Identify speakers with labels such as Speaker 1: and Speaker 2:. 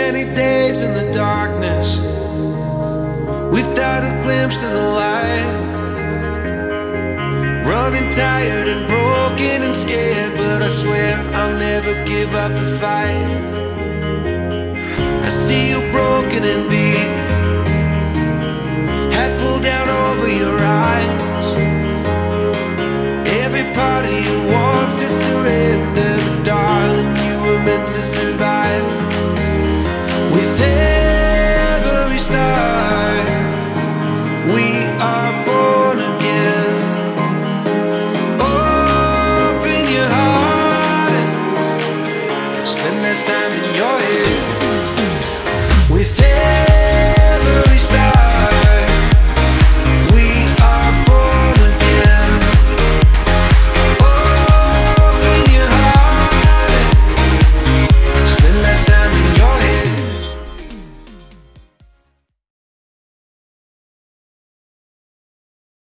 Speaker 1: many days in the darkness without a glimpse of the light. Running tired and broken and scared, but I swear I'll never give up the fight. I see you broken and beat,